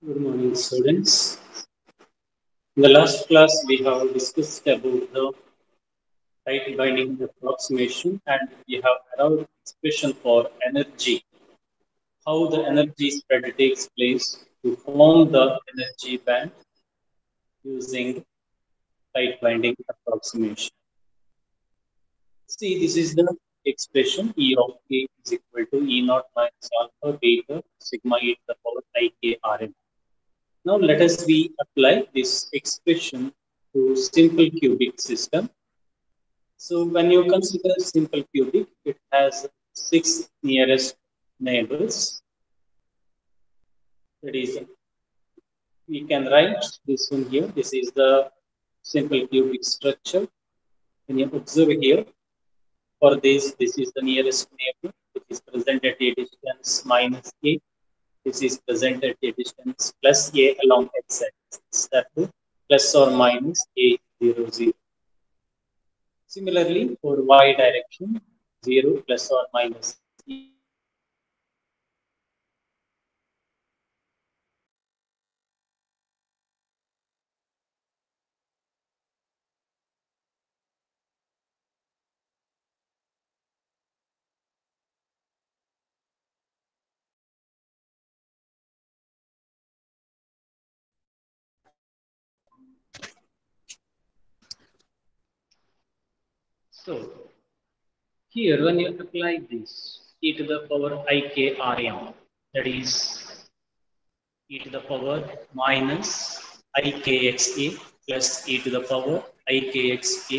Good morning, students. In the last class, we have discussed about the tight binding approximation and we have arrived expression for energy, how the energy spread takes place to form the energy band using tight binding approximation. See, this is the expression E of k is equal to E naught minus alpha beta sigma e to the power I k R m. Now let us we apply this expression to simple cubic system. So when you consider simple cubic, it has six nearest neighbors. That is, we can write this one here. This is the simple cubic structure. When you observe here, for this is the nearest neighbor, which is present at a distance minus a. This is present at a distance plus a along x-axis. Therefore, plus or minus a 0 0. Similarly, for y direction, 0 plus or minus e So here when you apply this e to the power ikrm, that is e to the power minus ikxa plus e to the power ikxa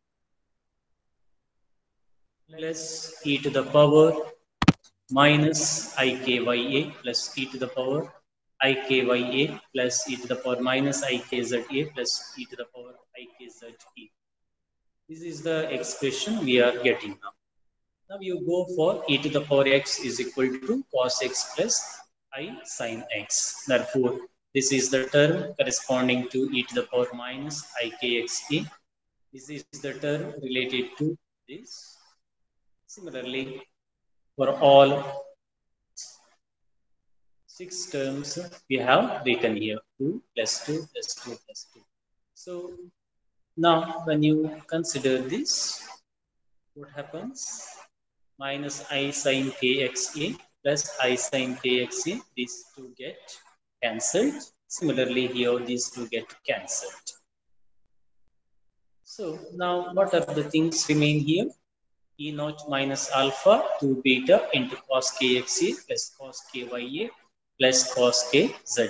plus e to the power minus ikya plus e to the power ikya plus e to the power minus ikza plus e to the power ikze. This is the expression we are getting now. Now you go for e to the power x is equal to cos x plus I sin x. Therefore, this is the term corresponding to e to the power minus ikxa. This is the term related to this. Similarly, for all six terms, we have written here 2 plus 2 plus 2 plus 2. So now when you consider this, what happens? Minus I sin kxa plus I sin kxa, these two get cancelled. Similarly, here these two get cancelled. So now what are the things remain here? E naught minus alpha to beta into cos kxa plus cos kya plus cos kza.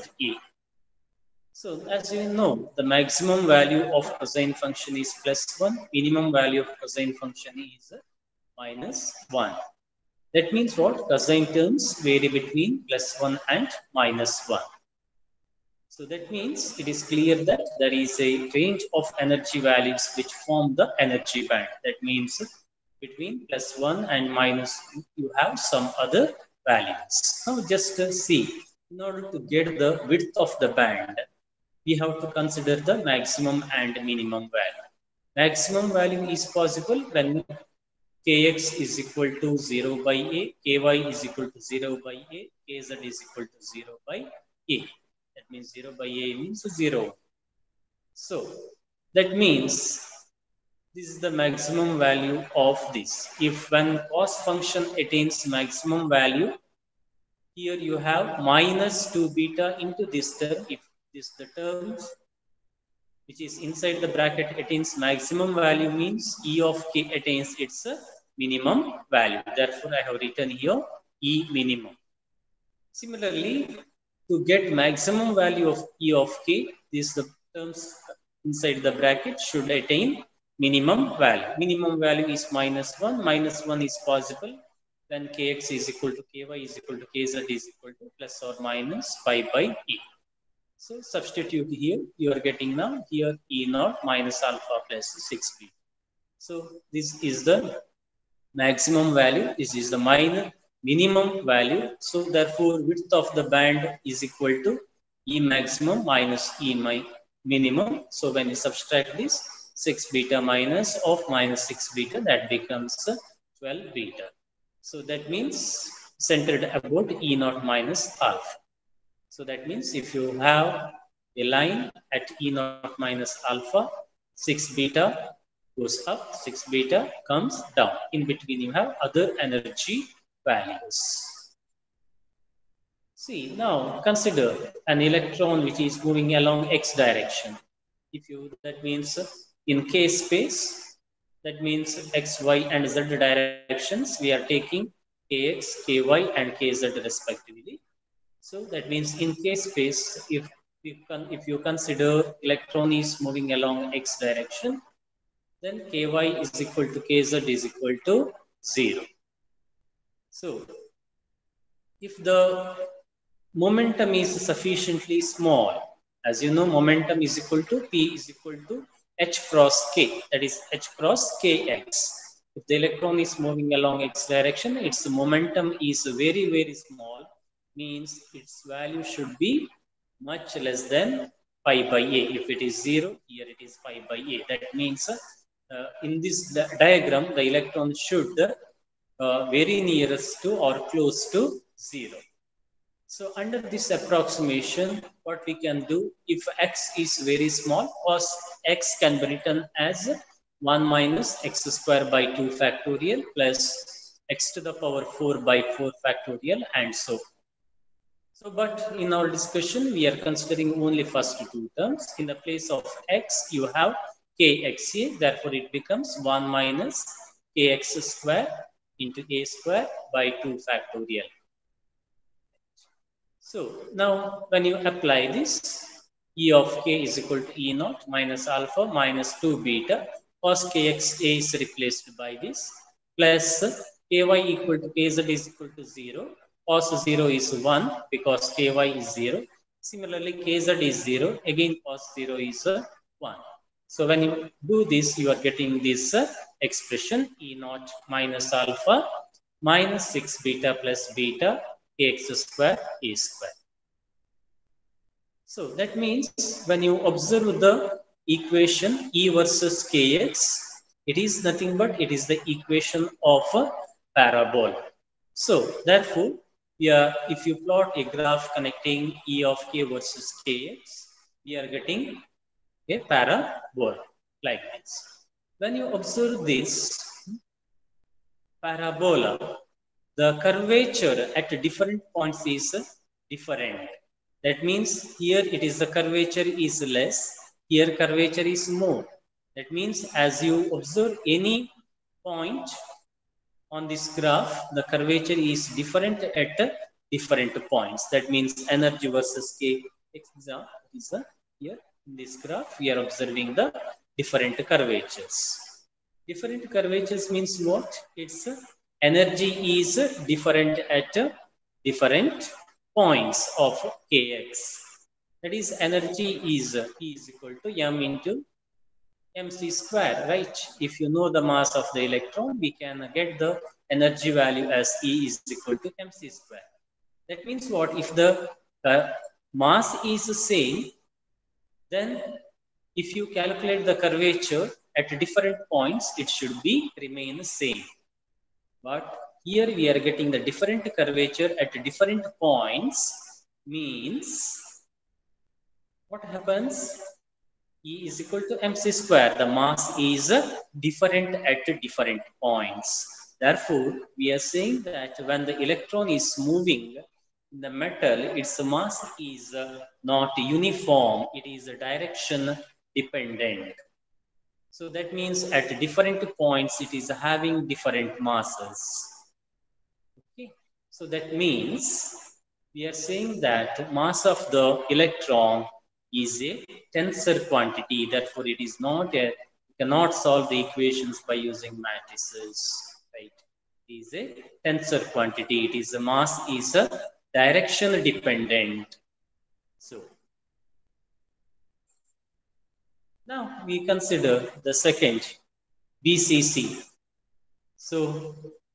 So as you know, the maximum value of cosine function is plus 1, minimum value of cosine function is minus 1. That means what? Cosine terms vary between plus 1 and minus 1. So that means it is clear that there is a range of energy values which form the energy band. That means between plus 1 and minus 2, you have some other values. Now just see, in order to get the width of the band, we have to consider the maximum and minimum value. Maximum value is possible when kx is equal to 0 by a, ky is equal to 0 by a, kz is equal to 0 by a. That means 0 by a means 0. So that means this is the maximum value of this. If when cos function attains maximum value, here you have minus 2 beta into this term. If this the terms which is inside the bracket attains maximum value, means E of k attains its minimum value. Therefore, I have written here E minimum. Similarly, to get maximum value of E of k, these the terms inside the bracket should attain minimum value. Minimum value is minus 1. Minus 1 is possible when kx is equal to ky is equal to kz is equal to plus or minus pi by e. So substitute here, you are getting now here E naught minus alpha plus 6b. So this is the maximum value, this is the minimum value. So therefore width of the band is equal to E maximum minus E minimum. So when you subtract this, 6 beta minus of minus 6 beta, that becomes 12 beta. So that means centered about E naught minus alpha. So that means if you have a line at E naught minus alpha, 6 beta goes up, 6 beta comes down. In between you have other energy values. See, now consider an electron which is moving along x direction. That means in k space, that means x, y and z directions, we are taking kx, ky and kz respectively. So that means in k space, if you consider electron is moving along x direction, then ky is equal to kz is equal to 0. So if the momentum is sufficiently small, as you know, momentum is equal to P is equal to h cross k, that is h cross kx. If the electron is moving along x direction, its momentum is very, very small, means its value should be much less than pi by a. If it is 0, here it is pi by a. That means in this diagram, the electron should very nearest to or close to 0. So under this approximation, what we can do, if x is very small, cos x can be written as 1 minus x square by 2 factorial plus x to the power 4 by 4 factorial and so on. So, but in our discussion, we are considering only first two terms. In the place of x, you have kxa, therefore it becomes 1 minus kx square into a square by 2 factorial. So now when you apply this, E of k is equal to E naught minus alpha minus 2 beta, cos kxa is replaced by this, plus ky equal to kz is equal to 0, cos 0 is 1 because ky is 0. Similarly, kz is 0, again cos 0 is 1. So when you do this, you are getting this expression E naught minus alpha minus 6 beta plus beta kx square a square. So that means when you observe the equation E versus kx, it is nothing but it is the equation of a parabola. So therefore, if you plot a graph connecting E of k versus kx, we are getting a parabola like this. When you observe this parabola, the curvature at different points is different. That means here it is the curvature is less, here curvature is more. That means as you observe any point on this graph, the curvature is different at different points. That means energy versus k is here in this graph we are observing the different curvatures. Different curvatures means what? Its energy is different at different points of kx. That is, energy is E is equal to m into mc square, right? If you know the mass of the electron, we can get the energy value as E is equal to mc square. That means what? If the mass is the same, then if you calculate the curvature at different points, it should be remain the same. But here we are getting the different curvature at different points, means what happens? E is equal to mc square. The mass is different at different points. Therefore, we are saying that when the electron is moving in the metal, its mass is not uniform. It is direction dependent. So that means at different points, it is having different masses. Okay. So that means we are saying that mass of the electron is a tensor quantity. Therefore, it is not a, you cannot solve the equations by using matrices, right? It is a tensor quantity. It is a mass is a direction dependent. So now we consider the second BCC. So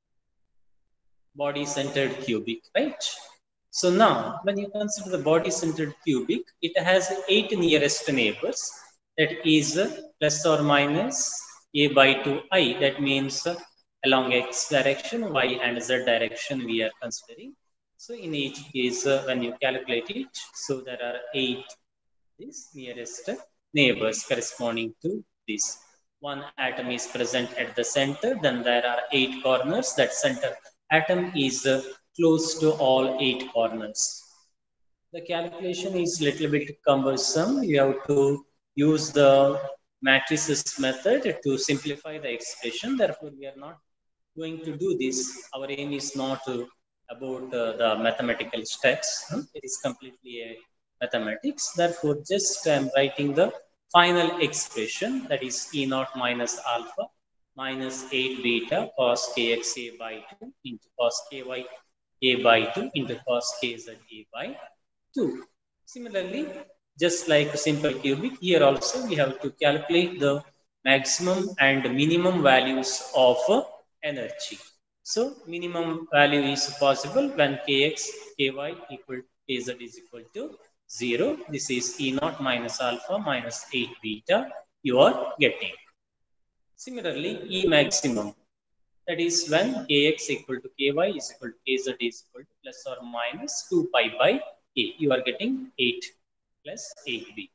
body centered cubic, right? So now when you consider the body centered cubic, it has 8 nearest neighbors, that is plus or minus a by 2i. That means along x direction, y and z direction we are considering. So in each case, when you calculate it, so there are 8 these nearest neighbors corresponding to this. One atom is present at the center, then there are 8 corners. That center atom is close to all 8 corners. The calculation is little bit cumbersome. You have to use the matrices method to simplify the expression. Therefore, we are not going to do this. Our aim is not about the mathematical steps. It is completely a mathematics. Therefore, just I am writing the final expression, that is E naught minus alpha minus 8 beta cos kx a by 2 into cos ky a by 2 into cos kz a by 2. Similarly, just like simple cubic, here also we have to calculate the maximum and minimum values of energy. So minimum value is possible when kx, ky equal kz is equal to 0. This is E naught minus alpha minus 8 beta you are getting. Similarly, E maximum, that is when kx equal to ky is equal to kz is equal to plus or minus 2 pi by a. You are getting 8 plus 8 beta.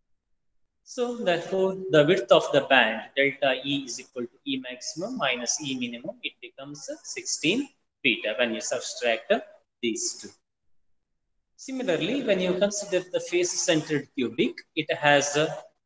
So therefore, the width of the band delta E is equal to E maximum minus E minimum. It becomes 16 beta when you subtract these two. Similarly, when you consider the face-centered cubic, it has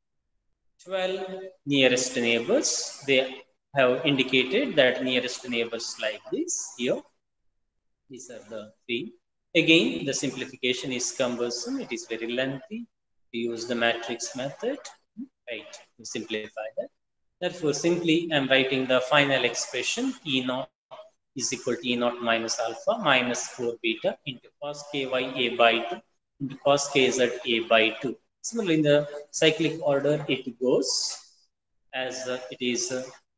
12 nearest neighbors. They have indicated that nearest neighbors like this here. These are the 3. Again, the simplification is cumbersome. It is very lengthy. We use the matrix method, right, to simplify that. Therefore, simply I'm writing the final expression E naught is equal to E naught minus alpha minus 4 beta into cos ky a by 2 into cos kz a by 2. Similarly, in the cyclic order, it goes as it is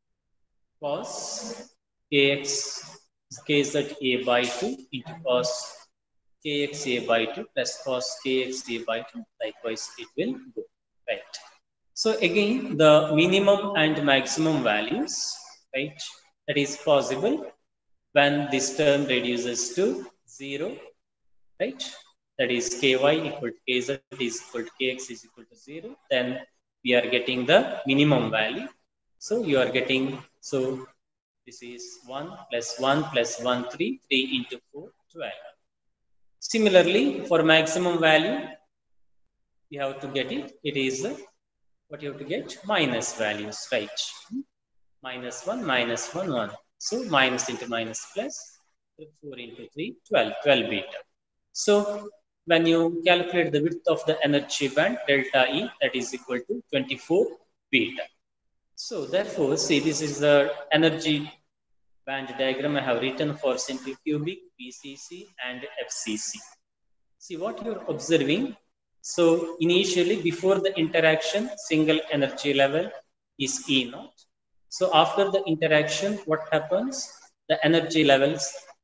cos kx kz a by 2 into cos kx a by 2 plus cos kx a by 2. Likewise, it will go, right? So again, the minimum and maximum values, right, that is possible when this term reduces to 0, right? That is ky equal to kz is equal to kx is equal to 0. Then we are getting the minimum value. So you are getting, so this is 1 plus 1 plus 1, 3, 3 into 4, 12. Similarly, for maximum value, you have to get it. It is what you have to get? Minus values, right? Minus 1, minus 1, 1. So minus into minus plus 4 into 3, 12, 12 beta. So when you calculate the width of the energy band, delta E, that is equal to 24 beta. So therefore, see, this is the energy band diagram I have written for simple cubic, BCC and FCC. See what you're observing. So initially, before the interaction, single energy level is E naught. So after the interaction, what happens? The energy levels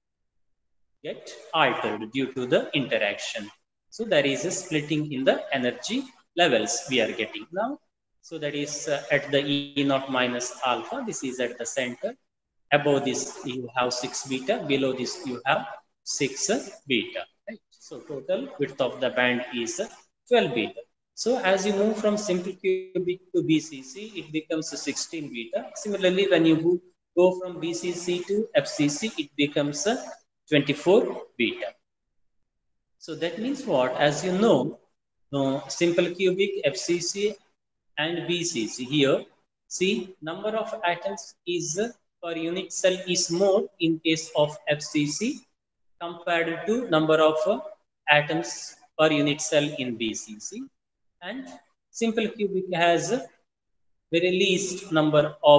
get altered due to the interaction. So there is a splitting in the energy levels we are getting now. So that is at the E naught minus alpha. This is at the center. Above this, you have 6 beta. Below this, you have 6 beta. Right? So total width of the band is 12 beta. So as you move from simple cubic to BCC, it becomes 16 beta. Similarly, when you go from BCC to FCC, it becomes 24 beta. So that means what? As you know, simple cubic, FCC and BCC here, see, number of atoms is per unit cell is more in case of FCC compared to number of atoms per unit cell in BCC, and simple cubic has very least number of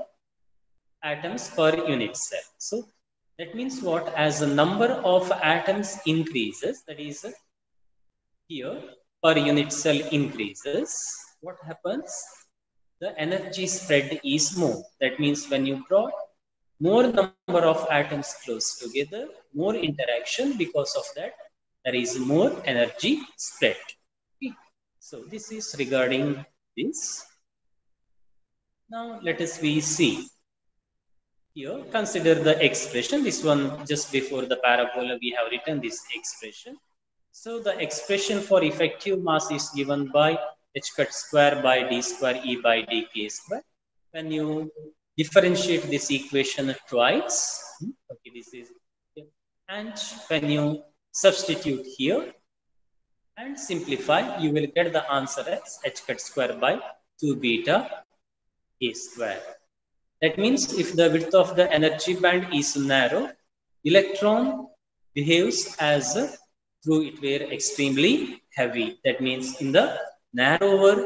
atoms per unit cell. So that means what? As the number of atoms increases, that is here per unit cell increases, what happens? The energy spread is more. That means when you brought more number of atoms close together, more interaction, because of that, there is more energy spread. Okay. So this is regarding this. Now let us see. Here, consider the expression. This one, just before the parabola, we have written this expression. So the expression for effective mass is given by h cut square by d square e by dk square. When you differentiate this equation twice, okay, this is, and when you substitute here and simplify, you will get the answer as h cut square by 2 beta a square. That means if the width of the energy band is narrow, electron behaves as though it were extremely heavy. That means in the narrower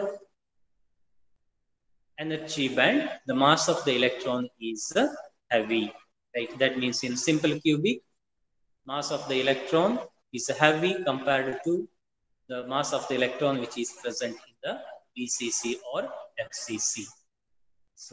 energy band, the mass of the electron is heavy. Right? That means in simple cubic, mass of the electron is heavy compared to the mass of the electron which is present in the BCC or FCC. So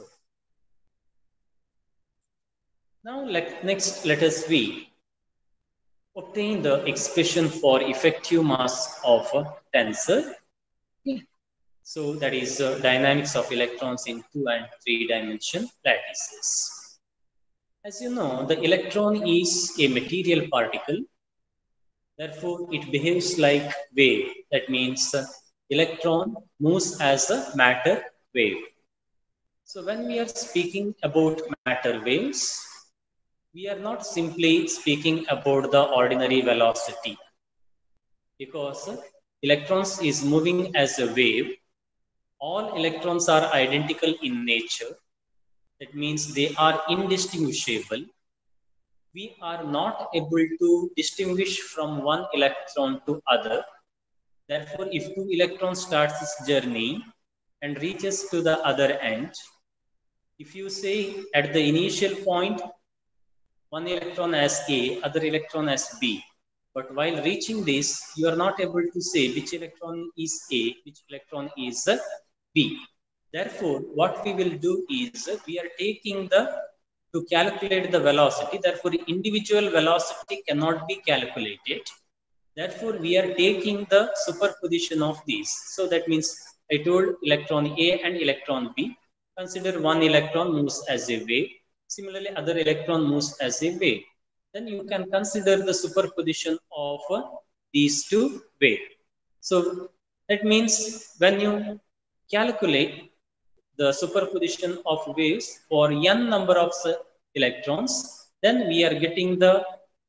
now next let us obtain the expression for effective mass of a tensor. Okay. So that is dynamics of electrons in 2 and 3 dimension lattices. As you know, the electron is a material particle. Therefore, it behaves like wave. That means electron moves as a matter wave. So when we are speaking about matter waves, we are not simply speaking about the ordinary velocity, because electrons is moving as a wave. All electrons are identical in nature. That means they are indistinguishable. We are not able to distinguish from one electron to other. Therefore, if two electrons starts this journey and reaches to the other end, if you say at the initial point, one electron as A, other electron as B, but while reaching this, you are not able to say which electron is A, which electron is B. Therefore, what we will do is we are taking to calculate the velocity. Therefore, individual velocity cannot be calculated. Therefore, we are taking the superposition of these. So that means I told electron A and electron B. Consider one electron moves as a wave. Similarly, other electron moves as a wave. Then you can consider the superposition of these two waves. So that means when you calculate the superposition of waves for n number of electrons, then we are getting the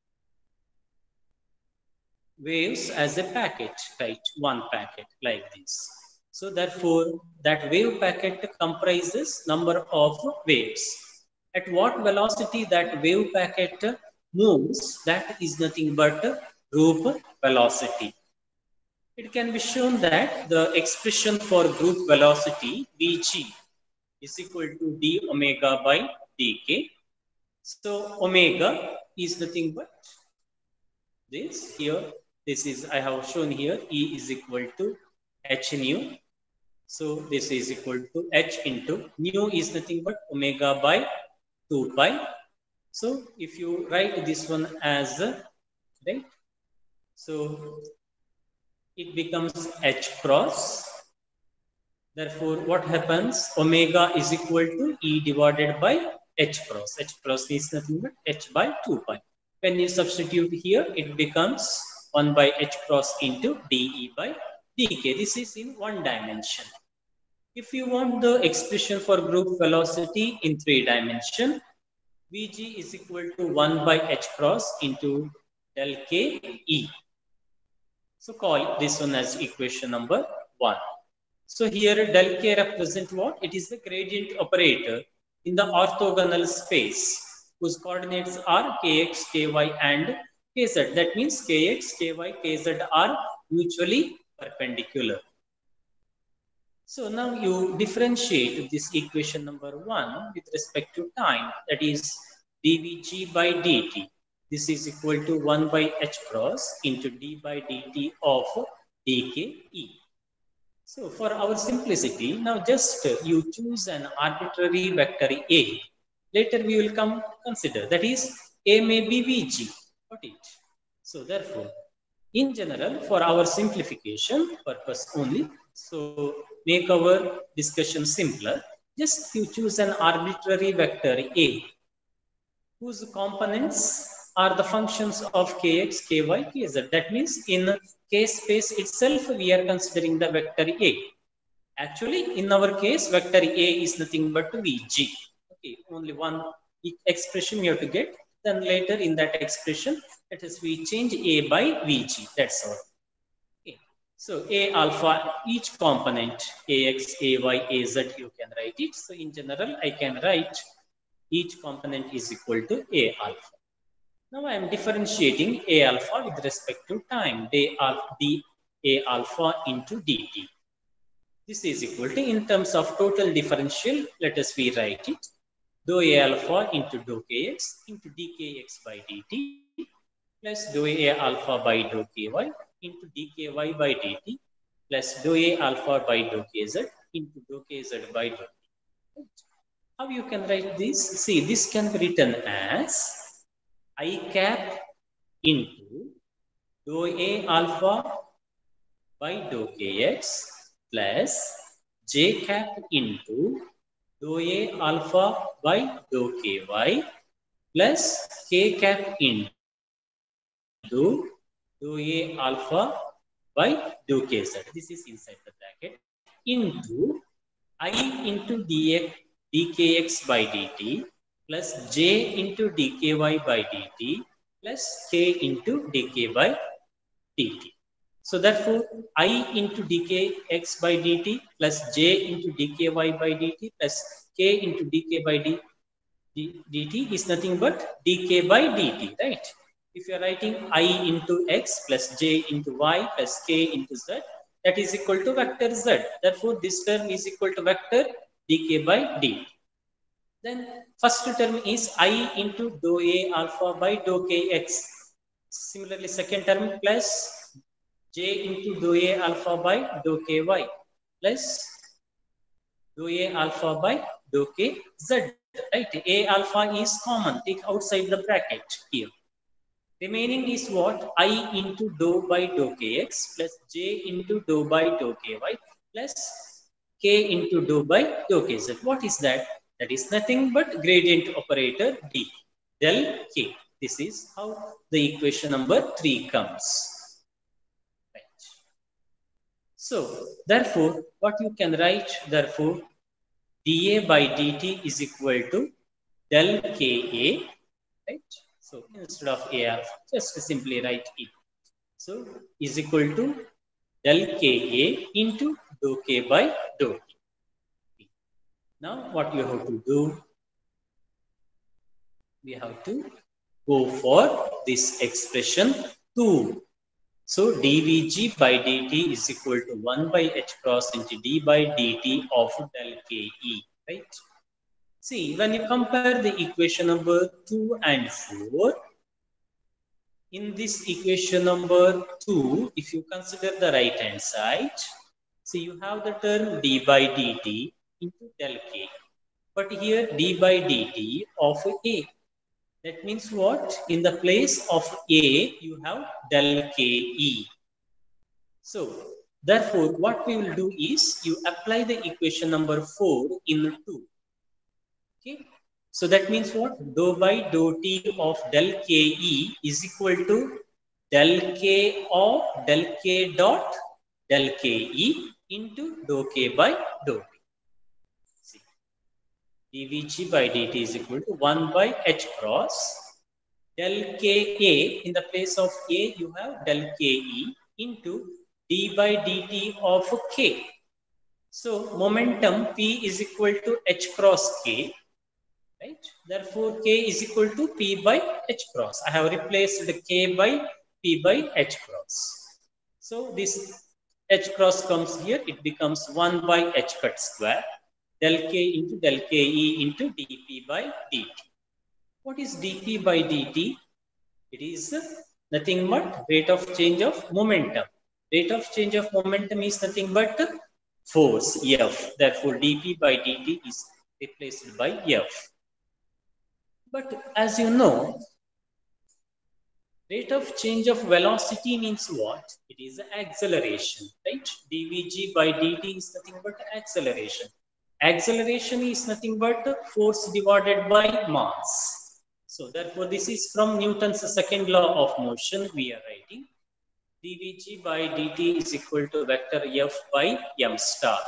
waves as a packet, right? One packet like this. So therefore, that wave packet comprises number of waves. At what velocity that wave packet moves, that is nothing but group velocity. It can be shown that the expression for group velocity Vg is equal to d omega by dk. So omega is nothing but this here. This is, I have shown here, E is equal to h nu. So this is equal to h into nu is nothing but omega by 2 pi. So if you write this one as, right, so it becomes h cross. Therefore, what happens? Omega is equal to E divided by h cross. H cross is nothing but h by 2 pi. When you substitute here, it becomes 1 by h cross into dE by dk. This is in one dimension. If you want the expression for group velocity in 3 dimension, Vg is equal to 1 by h cross into del k E. So call this one as equation number 1. So here del k represent what? It is the gradient operator in the orthogonal space whose coordinates are kx, ky and kz. That means kx, ky, kz are mutually perpendicular. So now you differentiate this equation number 1 with respect to time, that is dvg by dt. This is equal to 1 by h cross into d by dt of dke. So for our simplicity, now just you choose an arbitrary vector A. Later we will consider, that is A may be Vg. Got it? So therefore, in general, for our simplification purpose only, so make our discussion simpler, just you choose an arbitrary vector A. whose components are the functions of kx, ky, kz. That means in k space itself, we are considering the vector A. Actually, in our case, vector A is nothing but Vg. Okay, only one expression you have to get. Then later in that expression, let us we change A by Vg. That's all. Okay. So A alpha, each component, Ax, Ay, Az, you can write it. So in general, I can write each component is equal to A alpha. Now I am differentiating A alpha with respect to time, d A alpha into dt. This is equal to, in terms of total differential, let us rewrite it. Dou A alpha into dou Kx into dkx by dt plus dou A alpha by dou Ky into dky by dt plus dou A alpha by dou Kz into dou Kz by dou t. How you can write this? See, this can be written as I cap into dou A alpha by dou Kx plus j cap into dou A alpha by dou Ky plus k cap into dou A alpha by dou Kz. This is inside the bracket into I into dkx by dt plus j into dky by dt plus k into dk by dt. So therefore, I into dkx by dt plus j into dky by dt plus k into dk by dt is nothing but dk by dt, right? If you are writing I into x plus j into y plus k into z, that is equal to vector z. Therefore, this term is equal to vector dk by dt. Then first term is I into dou A alpha by dou kx. Similarly, second term plus j into dou A alpha by dou ky plus dou A alpha by dou kz, right? A alpha is common, take outside the bracket here. Remaining is what? I into dou by dou kx plus j into dou by dou ky plus k into dou by dou kz. What is that? That is nothing but gradient operator d, del k. This is how the equation number 3 comes. Right. So, therefore, what you can write? Therefore, dA by dt is equal to del Ka, right? So instead of A alpha, just simply write E. So is equal to del Ka into dou K by dou T. Now what you have to do? We have to go for this expression 2. So dVg by dt is equal to 1 by h cross into d by dt of del Ke, right? See, when you compare the equation number 2 and 4, in this equation number 2, if you consider the right hand side, so you have the term d by dt into del k. But here d by dt of a. That means what? In the place of a, you have del ke. So, therefore, what we will do is you apply the equation number 4 in 2. Okay. So that means what? Dou by dou t of del ke is equal to del k of del k dot del ke into dou k by dou t. See, dvg by dt is equal to 1 by h cross del ka. In the place of a, you have del ke into d by dt of k. So momentum p is equal to h cross k. Right? Therefore, k is equal to p by h cross. I have replaced the k by p by h cross. So this h cross comes here. It becomes 1 by h cut square del k into del ke into dp by dt. What is dp by dt? It is nothing but rate of change of momentum. Rate of change of momentum is nothing but force F. Therefore, dp by dt is replaced by F. But as you know, rate of change of velocity means what? It is acceleration, right? dvg by dt is nothing but acceleration. Acceleration is nothing but force divided by mass. So therefore, this is from Newton's second law of motion. We are writing dvg by dt is equal to vector f by m star.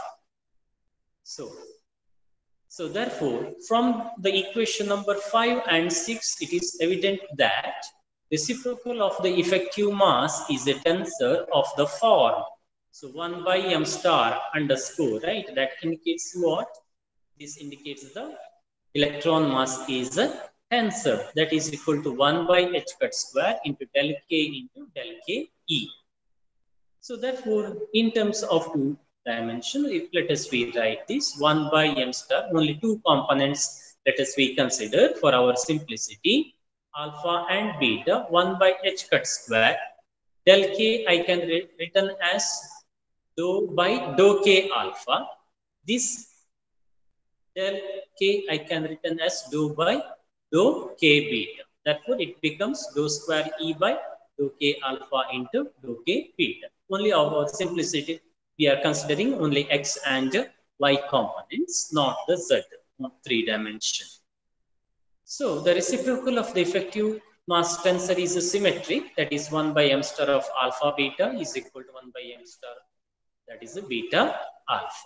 So therefore, from the equation number 5 and 6, it is evident that reciprocal of the effective mass is a tensor of the form. So 1 by m star underscore, right? That indicates what? This indicates the electron mass is a tensor that is equal to 1 by h cut square into del k into del k e. So therefore, in terms of two dimension, let us rewrite this 1 by m star, only two components let us we consider for our simplicity, alpha and beta, 1 by h cut square. Del k I can written as dou by dou k alpha. This del k I can written as dou by dou k beta. Therefore, it becomes dou square e by dou k alpha into dou k beta. Only our simplicity, we are considering only x and y components, not the z, not three dimension. So the reciprocal of the effective mass tensor is a symmetric, that is 1 by m star of alpha beta is equal to 1 by m star, that is a beta alpha.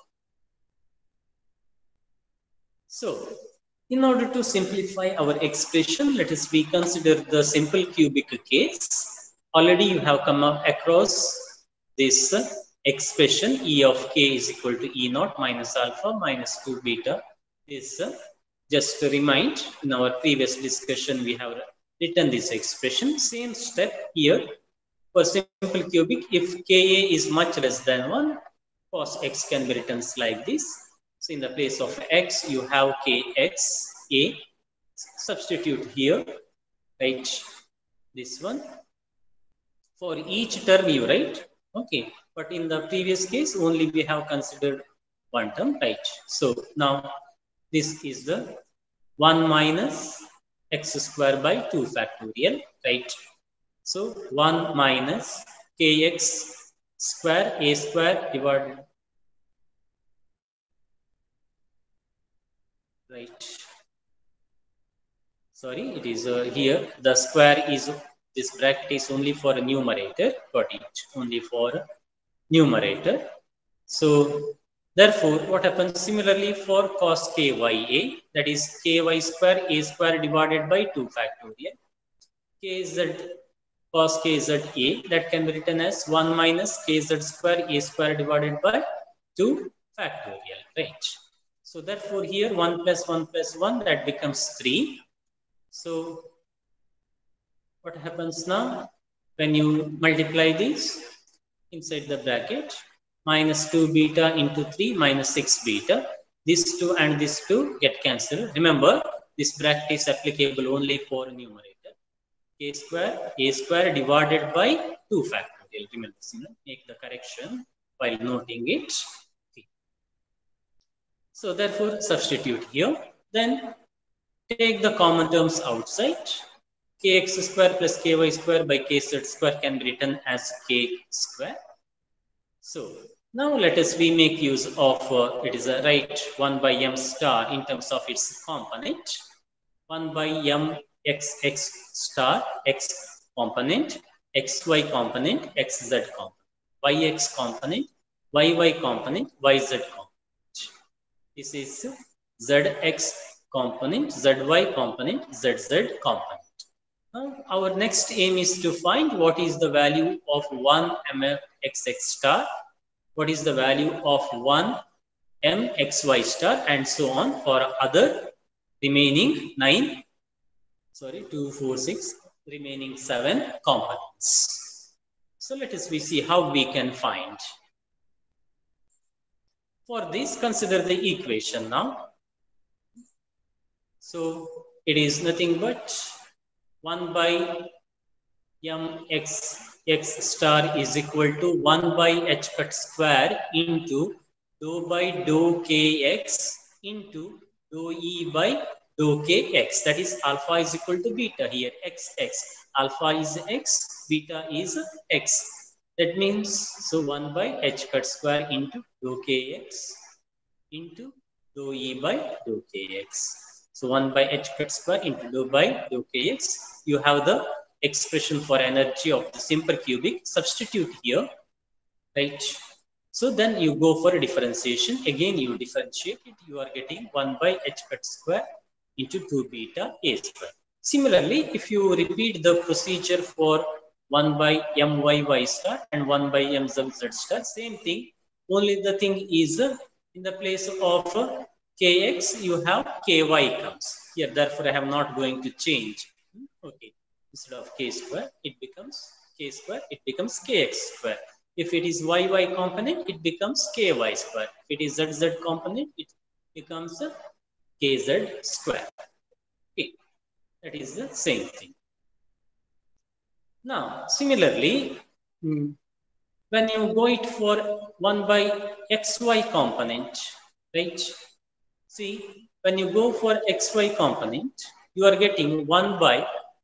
So in order to simplify our expression, let us reconsider the simple cubic case. Already you have come across this expression E of k is equal to E naught minus alpha minus 2 beta. This just to remind, in our previous discussion we have written this expression. Same step here for simple cubic. If Ka is much less than 1, cos x can be written like this. So in the place of x, you have kx a. Substitute here, right? This one. For each term you write, okay. But in the previous case, only we have considered one term, right? So now this is the 1 minus x square by 2 factorial, right? So 1 minus kx square a square divided, right? Sorry, it is here the square is, this bracket is only for a numerator, got it, only for numerator. So therefore, what happens similarly for cos kya, that is ky square a square divided by 2 factorial, kz cos kz a, that can be written as 1 minus kz square a square divided by 2 factorial, right? So therefore here 1 plus 1 plus 1, that becomes 3. So what happens now when you multiply this inside the bracket? Minus 2 beta into 3 minus 6 beta. This 2 and this 2 get cancelled. Remember, this bracket is applicable only for numerator. A square divided by 2 factorial. Remember, make the correction while noting it. Okay. So therefore, substitute here. Then take the common terms outside. Kx square plus ky square by kz square can be written as k square. So now let us we make use of it is a right 1 by m star in terms of its component. 1 by m x star x component, xy component, xz component, yx component, yy component, yz component. This is zx component, zy component, zz component. Now, our next aim is to find what is the value of 1 mxx star, what is the value of 1 mxy star, and so on for other remaining remaining 7 components. So let us see how we can find. For this, consider the equation now. So it is nothing but 1 by mx x star is equal to 1 by h cut square into dou by dou kx into dou e by dou kx. That is alpha is equal to beta here, xx. Alpha is x, beta is x. That means, so 1 by h cut square into dou kx into dou e by dou kx. So 1 by h cut square into dou by dou kx. You have the expression for energy of the simple cubic. Substitute here, right? So then you go for a differentiation. Again, you differentiate it. You are getting 1 by h cut square into 2 beta a square. Similarly, if you repeat the procedure for 1 by my star and 1 by mz star, same thing. Only the thing is in the place of kx, you have ky comes here. Therefore, I am not going to change. Okay, instead of k square, it becomes k square. It becomes kx square. If it is yy component, it becomes ky square. If it is zz component, it becomes kz square. Okay, that is the same thing. Now, similarly, when you go it for 1 by xy component, right? See, when you go for xy component, you are getting 1 by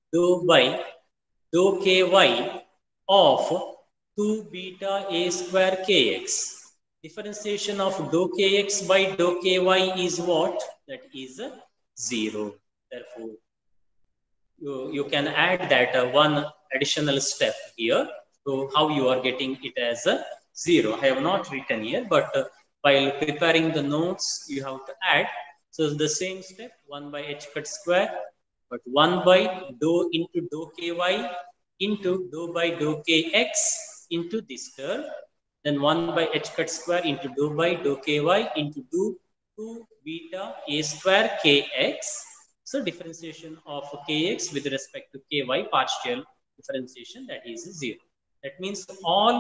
dou ky of 2 beta a square kx. Differentiation of dou kx by dou ky is what? That is 0. Therefore, you can add that one additional step here. So how you are getting it as a 0? I have not written here, but while preparing the notes, you have to add. So the same step, 1 by h cut square, but 1 by dou into dou ky into dou by dou kx into this term. Then 1 by h cut square into dou by dou ky into 2 beta a square kx. So differentiation of kx with respect to ky, partial differentiation, that is 0. That means all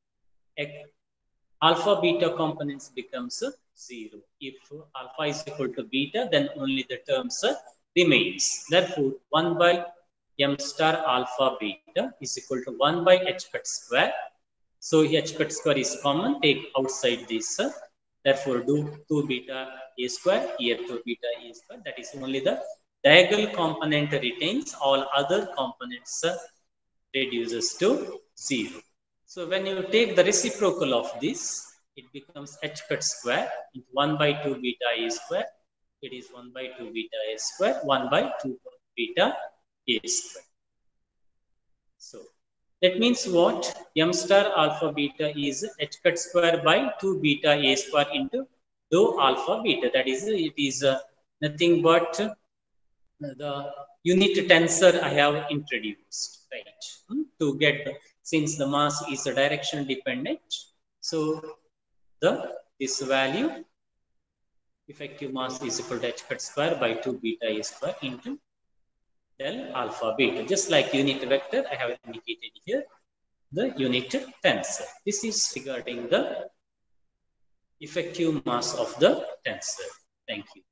alpha beta components becomes 0. If alpha is equal to beta, then only the terms remains. Therefore, 1 by m star alpha beta is equal to 1 by h cut square. So h cut square is common, take outside this. Therefore, do 2 beta a square, here 2 beta a square. That is only the diagonal component retains, all other components reduces to 0. So when you take the reciprocal of this, it becomes h cut square into 1 by 2 beta a square. It is 1 by 2 beta a square, 1 by 2 beta a square. So that means what? M star alpha beta is h cut square by 2 beta a square into dou alpha beta. That is, it is nothing but the unit tensor I have introduced, right? To get, since the mass is a direction dependent, so this value effective mass is equal to h cut square by 2 beta a square into del alpha beta. Just like unit vector, I have indicated here the unit tensor. This is regarding the effective mass of the tensor. Thank you.